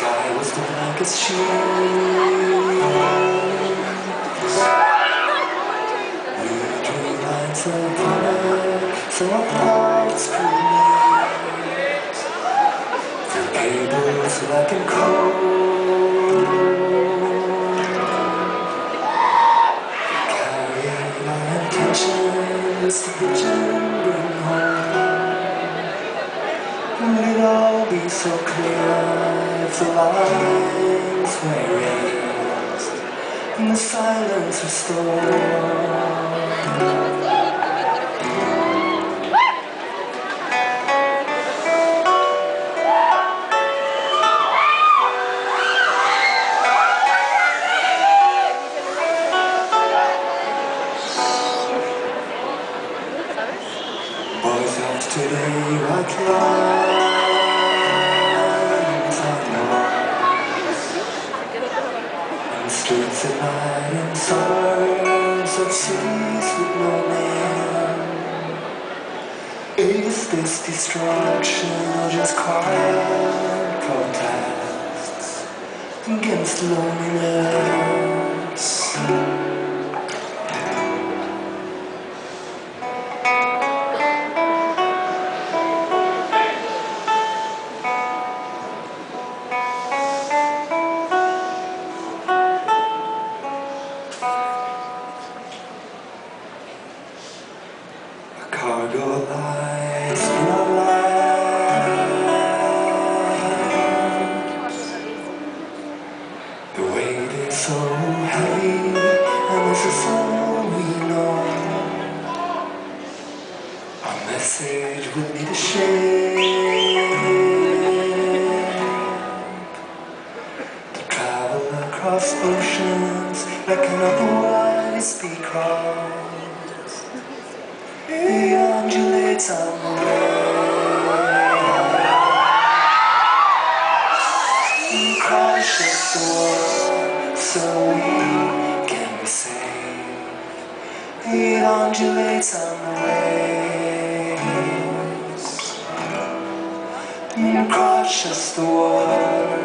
sky was the blankest sheet. We drew lines upon it so our hearts could meet. Through cables black and cold, carrying our intentions to vision bring home. Would it all be so clear if the lines were erased and the silence restored? Boys of today write lines on walls and streets at night in suburbs of cities with no name. Is this destruction or just quiet protests against loneliness? Cargo lights in our lives. The weight is so heavy, and this is all we know. Our message will need a shape to travel across oceans that can otherwise be crossed. It undulates on the way and crashes the world so we can be saved. It undulates on the waves and crashes the world